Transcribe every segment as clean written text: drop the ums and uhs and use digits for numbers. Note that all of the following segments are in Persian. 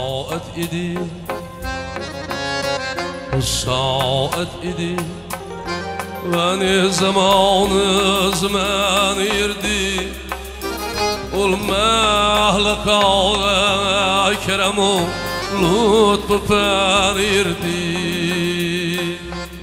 ساعت إيدي والساعت إيدي واني زمان يردي والمهلك على كرمه لطف فان يردي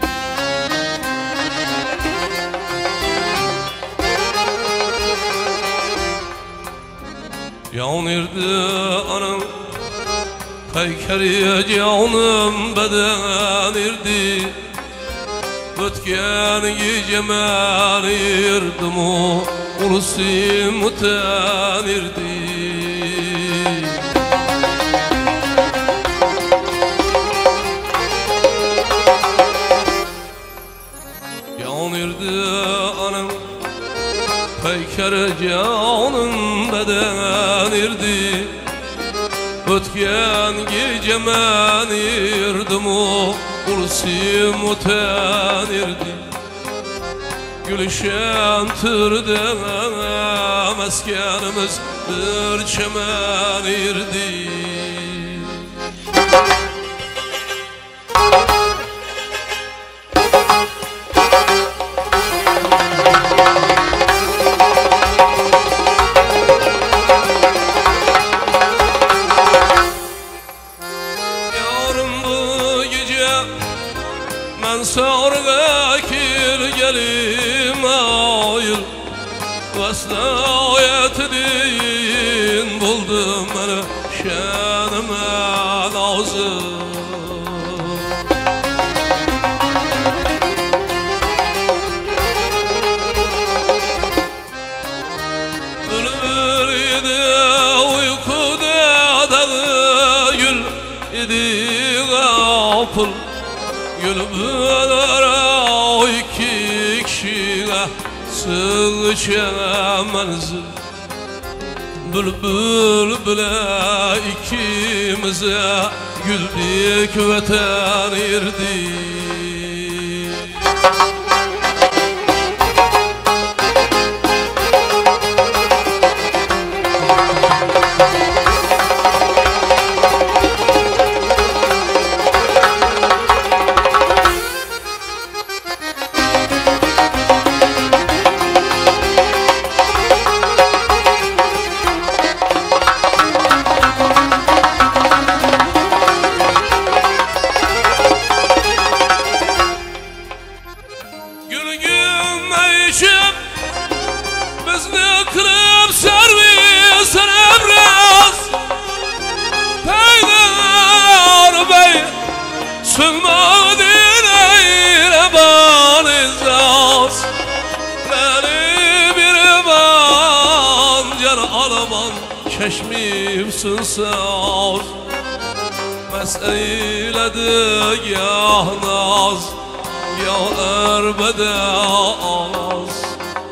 يوم يردي أنا Kaykari canım beden irdi Ötken gecemen irdim o Ulusim mutan irdi Yan irdi anam Kaykari canım beden irdi Ötken gecemen irdim o Ulusim mutan irdi Gülüşen türde meskenimiz bir çemen irdi Ben sarga kirgelim ayıl Veslayet din buldum beni şenime lazım Ölür idi uykuda dağı gül idi kapıl Gülbüler o iki kişiye sığışamaz Bülbül bile ikimize güldük vatan irdi Bizni kırıp servis emrez Peydar bey Sülmadin eyle banizaz Beni bir bancar alaman Çeşmimsin saz Mes eyledi ya naz Ya erbede ağaz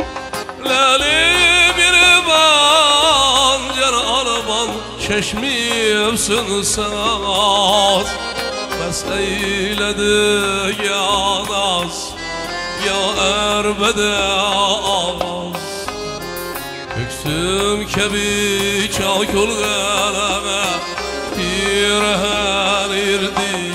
Lali bir bancar alaman Çeşmimsin saz Mes eyledi ya naz Ya erbede ağaz Öksüm kebi çakul galeme Pirhen irdi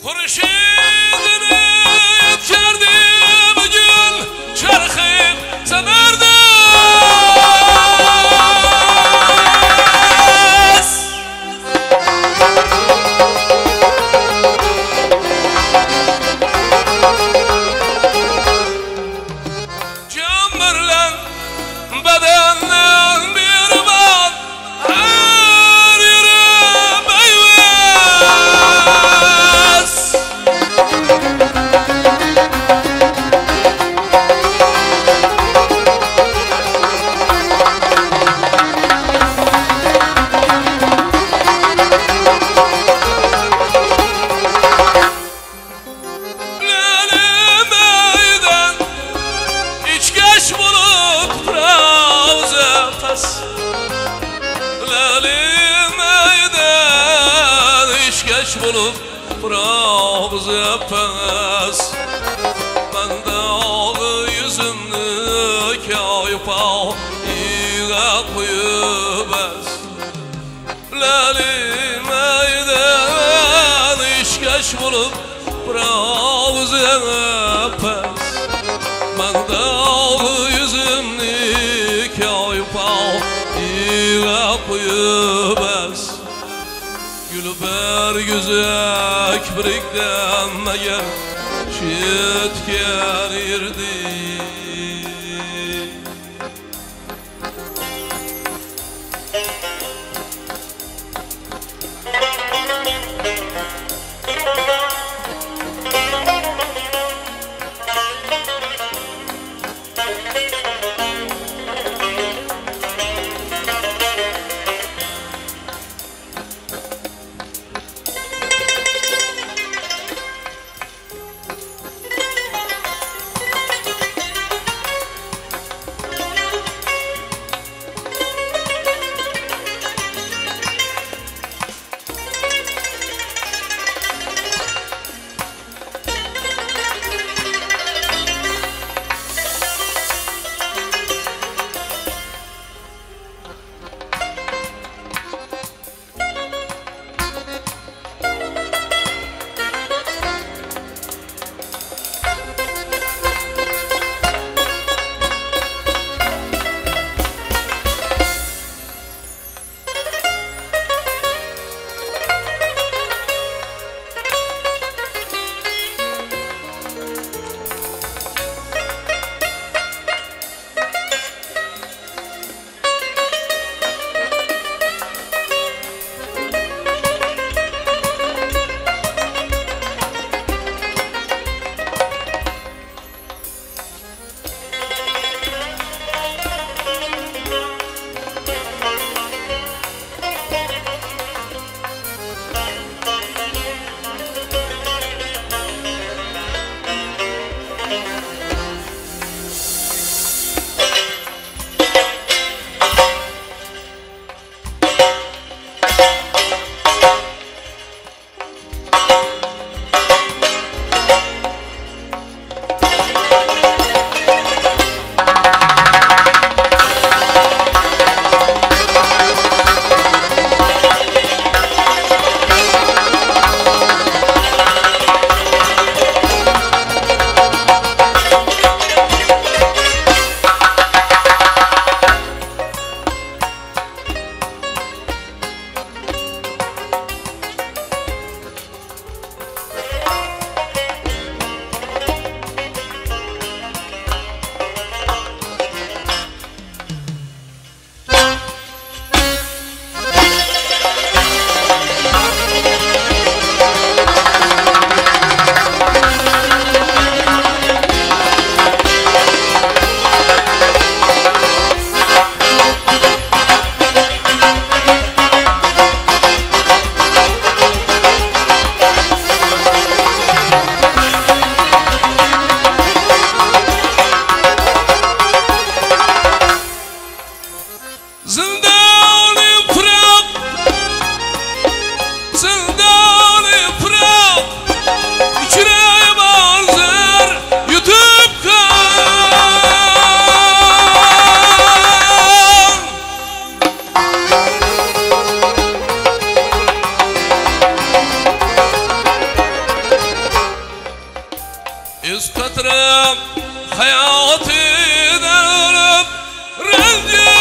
خورشیدini yetkirdi bugün çarxı semerdi. Cömürlen bedenden bir bak her yere meyves. Lelimeyden içkeş bulup pravze pes. Lelimeyden içkeş bulup pravze pes. Ben de alı yüzümü kayıpa iğe koyup es. Lelimeyden içkeş bulup pravze pes. Ben de alı yüzümü kayıpa iğe koyup es. Gülber güzek biriklenmeye şit gelirdi. يستطرب حياتي درب رجع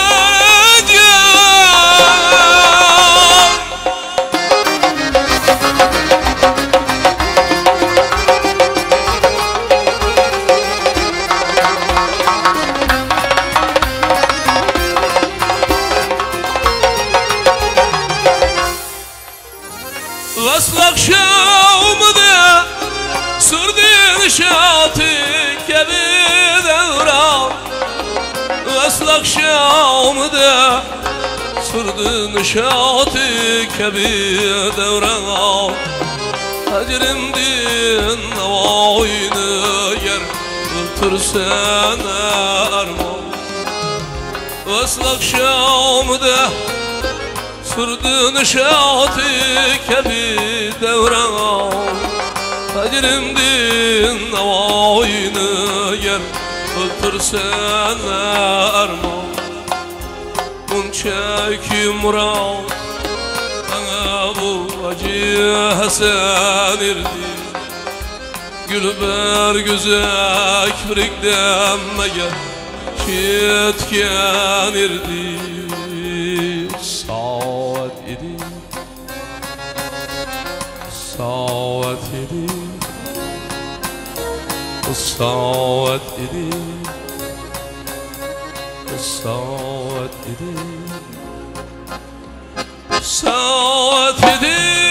وصلك شومده سردي نشاطك بدوران وصلك شومده سردي نشاطك بدوران أجرم دين نواين yer ترسان أرمان وصلك شومده سرد نشاطك بدوران أجرم دين نواين yer ترسان أرمان منشاكي مراد أنا bu acı Hasan irdi Gülber güzel birikdem meğer Ketken irdi Saat idi Saat idi Saat idi Saat idi Saat idi